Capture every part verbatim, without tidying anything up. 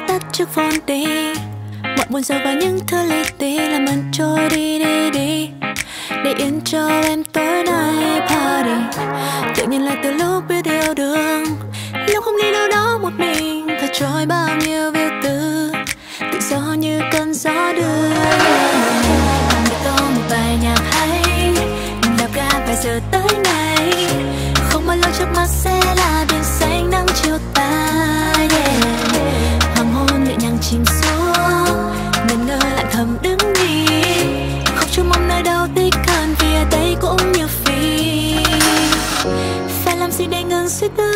tắt chiếc phone đi. Mọi buồn rầu và những thứ li ti làm mình trôi đi đi đi. Để yên cho em tối nay party. Tự nhiên lại từ lúc biết yêu đương, lúc không đi đâu đó một mình, thật trôi bao nhiêu việc tư, tự do như cơn gió đưa. Còn để có một bài nhạc hay, đạp ga vài giờ tới ngày. Không bao lâu trước mắt sẽ là biển xanh nắng chiều tàn. Yeah. Hoàng hôn nhẹ nhàng chìm xuống, ngần ngơ lặng thầm đứng nhìn. Không trông mong nơi đâu tích hơn, vì ở đây cũng như phim. Phải làm gì để ngừng suy tư,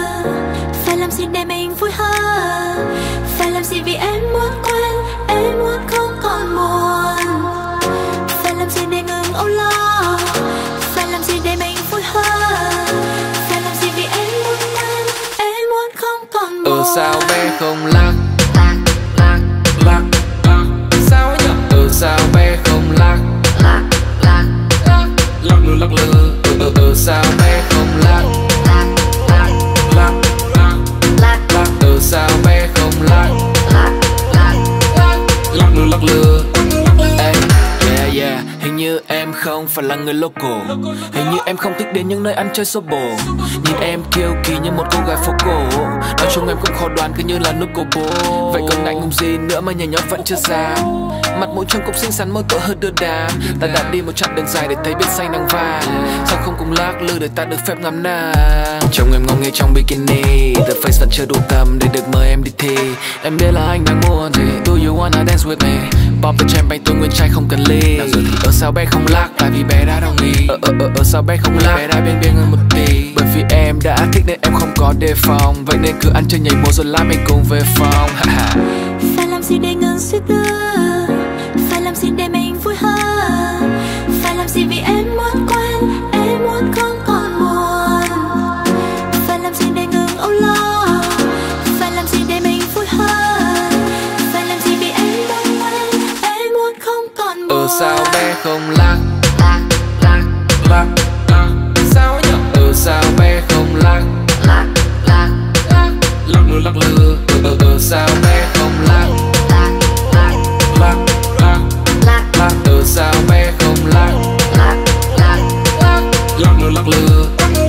phải làm gì để mình vui hơn, phải làm gì vì em muốn quên, em muốn không còn buồn. Phải làm gì để ngừng âu lo, phải làm gì để mình vui hơn, phải làm gì vì em muốn quên, em muốn không còn buồn. Ừ sao bé không lắc lắc lắc lắc lắc, sao ấy nhở? Ừ sao bé không lắc lắc lắc lắc lắc lư lắc lư. Ừ ừ ừ sao bé không lắc lắc lắc lắc lắc lắc lắc. Ừ sao bé không lắc lắc lắc lắc lắc lư lắc lư. Ê, yeah yeah, hình như em không phải là người local. Hình như em không thích đến những nơi ăn chơi xô bồ. Nhìn em kiêu kỳ như một cô gái phố cổ. Nói chung em cũng khó đoán cứ như là nước cô bố. Vậy còn ngại ngùng gì nữa mà nhảy nhót vẫn chưa ra. Mặt mũi trông cũng xinh xắn môi cỡ hơi đưa đà. Ta đã đi một chặng đường dài để thấy biển xanh nắng vàng. Sao không cùng lắc lư để ta được phép ngắm nàng. Trông em ngông nghê trong bikini, the face vẫn chưa đủ tầm để được mời em đi thi. Em biết là anh đang muốn gì, do you wanna dance with me? Pop the champagne tôi nguyên trai không cần ly. Nào rồi thì ở sao bé không lắc, tại vì bé đã đồng ý. Ở ở ở ở sao bé không lắc, bé đã biên biên hơn một tí. Bởi vì em đã thích nên em không có đề phòng. Vậy nên cứ ăn chơi nhảy múa rồi lát mình cùng về phòng. Phải làm gì để ngừng suy tư, phải làm gì để mình vui hơn, phải làm gì vì em muốn quên, em muốn không còn buồn. Phải làm gì để ngừng âu lo, phải làm gì để mình vui hơn, phải làm gì vì em muốn quên, em muốn không còn buồn. Ừ sao bé không lắc lắc lắc lắc lắc, sao ấy nhở? Ừ sao bé không lắc lắc lắc lắc lắc lư lắc lư. Ừ ừ ừ sao bé không lắc lắc lắc lắc lắc lắc lắc. Ừ sao bé không lắc lắc lắc lắc lắc lư lắc lư.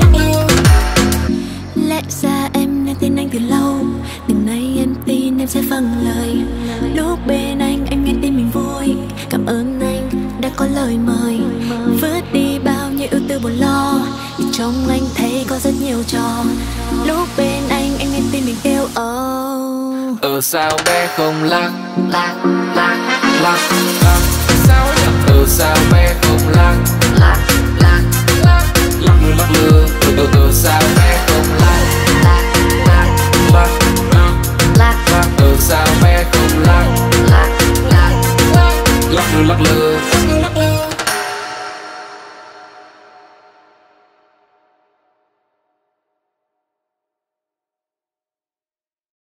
Lẽ ra em nên tin anh từ lâu, từ nay em tin em sẽ vâng lời. Lúc bên anh anh nghe tin mình vui, cảm ơn anh đã có lời mời. Vứt đi bao nhiêu ưu tư buồn lo, vì trong anh thấy có rất nhiều trò. Lúc bên anh anh nghe tin mình yêu. Oh. Ừ sao bé không lắc lắc lắc lắc lắc, sao ấy nhở? Ừ sao bé không lắc lắc lắc lắc lắc lư lắc lư. Ừ ừ ừ sao bé không lắc lắc lắc lắc lắc lắc lắc. Ừ sao bé không lắc lắc lắc lắc lắc lư lắc lư.